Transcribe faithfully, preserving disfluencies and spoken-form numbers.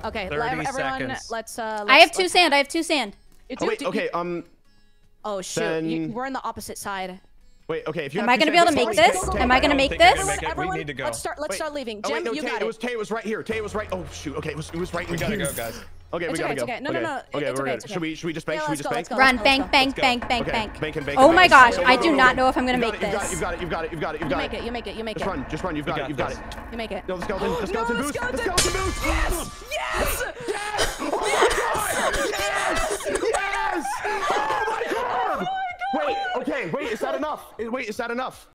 Okay, thirty everyone, seconds. let's. Uh, let's I have two let's, sand. I have two sand. You Oh, do, wait, do, okay, you, um... oh, shoot. then- You, we're on the opposite side. Wait, okay, if you Am have I two gonna be able to sand- make Tay, this? Tay, Am I Tay, gonna I don't make think you're this? gonna make it. Everyone, We need to go. let's start. Let's Wait. start leaving. Oh, Gem, wait, no, you Tay, got it it. was Tay was right here. Tay was right. Oh shoot. Okay, it was, it was right. We gotta go, guys. Okay, It's we gotta okay, go. it's okay. No, no, okay. no, Okay, it's we're okay, good. it's okay. Should we should we just bank? Yeah, Should we let's just go, bank? let's go. Run, Let's bank, go. bank, go. bank, bank, Okay, bank. bank and bank. Oh and my bank. gosh, Go, I go, do go, not go. know if I'm gonna You make got it, this. You got it. You got it. You got it. You got You it. make it. You make it. You make Just it. run. Just run. You've got You it. You've got got it. this. You make it. No, the skeleton. The skeleton the boost. The skeleton. skeleton boost. Yes! Yes! Yes! Oh my god! Yes! Yes! Oh my god! Wait. Okay. Wait. Is that enough? Wait. Is that enough?